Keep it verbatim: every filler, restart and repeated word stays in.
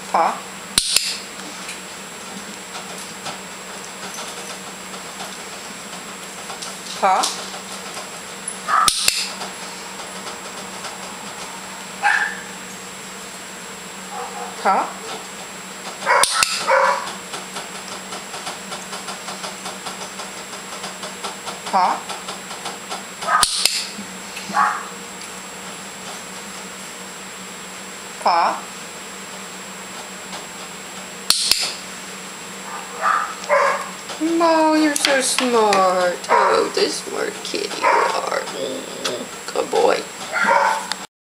Paw. Paw. Paw. Paw. Paw. Oh, you're so smart. Oh, the smart kitty you are.